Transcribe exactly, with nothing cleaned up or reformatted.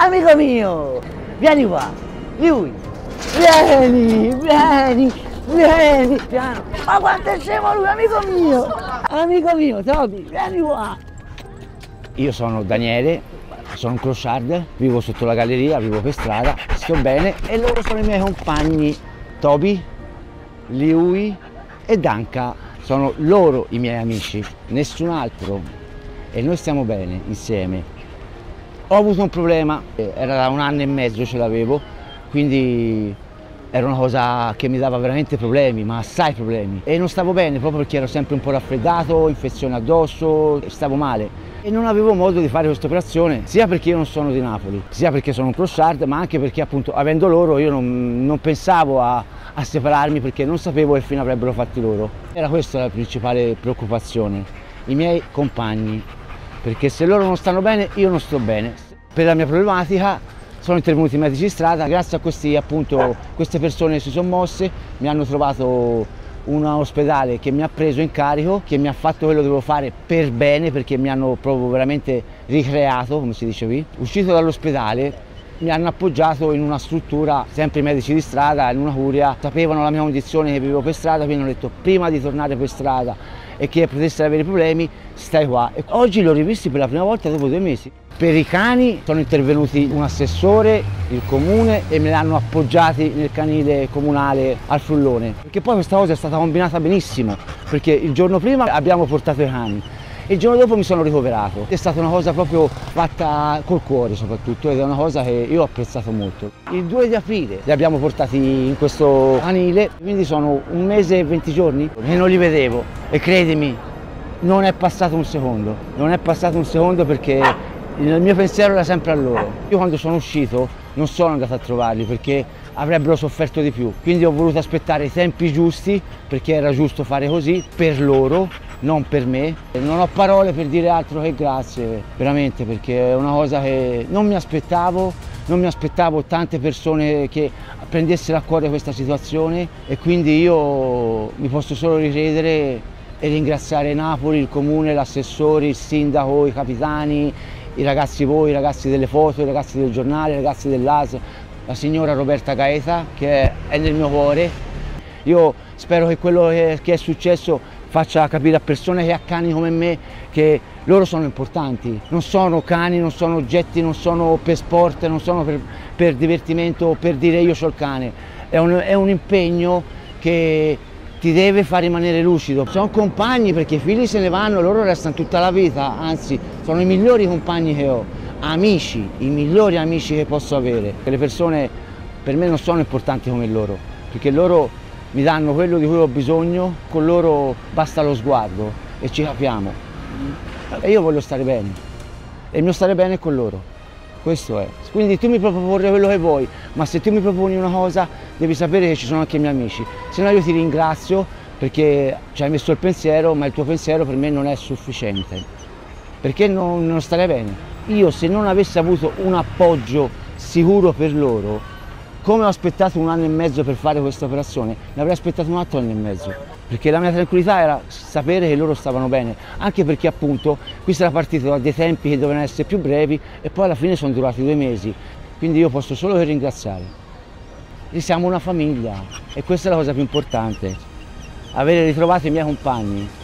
amico mio, vieni qua, lui, vieni, vieni, vieni, piano, ma quanto è scemo lui, amico mio, amico mio, Toby, vieni qua. Io sono Daniele, sono un clochard, vivo sotto la galleria, vivo per strada, sto bene e loro sono i miei compagni, Toby, Liui e Danka, sono loro i miei amici, nessun altro, e noi stiamo bene insieme. Ho avuto un problema, era da un anno e mezzo ce l'avevo, quindi era una cosa che mi dava veramente problemi, ma assai problemi. E non stavo bene proprio perché ero sempre un po' raffreddato, infezione addosso, stavo male. E non avevo modo di fare questa operazione, sia perché io non sono di Napoli, sia perché sono un clochard, ma anche perché appunto avendo loro io non, non pensavo a, a separarmi perché non sapevo che fine avrebbero fatti loro. Era questa la principale preoccupazione, i miei compagni. Perché se loro non stanno bene, io non sto bene. Per la mia problematica sono intervenuti i medici di strada, grazie a questi, appunto, queste persone si sono mosse, mi hanno trovato un ospedale che mi ha preso in carico, che mi ha fatto quello che dovevo fare per bene, perché mi hanno proprio veramente ricreato, come si dice qui. Uscito dall'ospedale mi hanno appoggiato in una struttura, sempre i medici di strada, in una curia, sapevano la mia condizione che vivevo per strada, quindi hanno detto prima di tornare per strada e che potessero avere problemi, stai qua. E oggi li ho rivisti per la prima volta dopo due mesi. Per i cani sono intervenuti un assessore, il comune, e me li hanno appoggiati nel canile comunale al frullone. Perché poi questa cosa è stata combinata benissimo, perché il giorno prima abbiamo portato i cani e il giorno dopo mi sono ricoverato. È stata una cosa proprio fatta col cuore soprattutto, ed è una cosa che io ho apprezzato molto. Il due di aprile li abbiamo portati in questo canile, quindi sono un mese e venti giorni che non li vedevo, e credimi, non è passato un secondo, non è passato un secondo perché il mio pensiero era sempre a loro. Io quando sono uscito non sono andato a trovarli perché avrebbero sofferto di più, quindi ho voluto aspettare i tempi giusti perché era giusto fare così per loro, non per me. Non ho parole per dire altro che grazie, veramente, perché è una cosa che non mi aspettavo, non mi aspettavo tante persone che prendessero a cuore questa situazione, e quindi io mi posso solo ricredere e ringraziare Napoli, il comune, l'assessore, il sindaco, i capitani, i ragazzi voi, i ragazzi delle foto, i ragazzi del giornale, i ragazzi dell'A S, la signora Roberta Gaeta che è nel mio cuore. Io spero che quello che è successo faccia capire a persone che ha cani come me che loro sono importanti, non sono cani, non sono oggetti, non sono per sport, non sono per, per divertimento, per dire io c'ho il cane, è un, è un impegno che ti deve far rimanere lucido. Sono compagni perché i figli se ne vanno, loro restano tutta la vita, anzi sono i migliori compagni che ho, amici, i migliori amici che posso avere. Le persone per me non sono importanti come loro, perché loro mi danno quello di cui ho bisogno, con loro basta lo sguardo e ci capiamo. E io voglio stare bene, e il mio stare bene è con loro, questo è. Quindi tu mi puoi proporre quello che vuoi, ma se tu mi proponi una cosa devi sapere che ci sono anche i miei amici. Se no io ti ringrazio perché ci hai messo il pensiero, ma il tuo pensiero per me non è sufficiente, perché non, non starei bene. Io se non avessi avuto un appoggio sicuro per loro, come ho aspettato un anno e mezzo per fare questa operazione, ne avrei aspettato un altro anno e mezzo, perché la mia tranquillità era sapere che loro stavano bene, anche perché appunto qui sarà partito da dei tempi che dovevano essere più brevi e poi alla fine sono durati due mesi, quindi io posso solo che ringraziare. E siamo una famiglia e questa è la cosa più importante, avere ritrovato i miei compagni.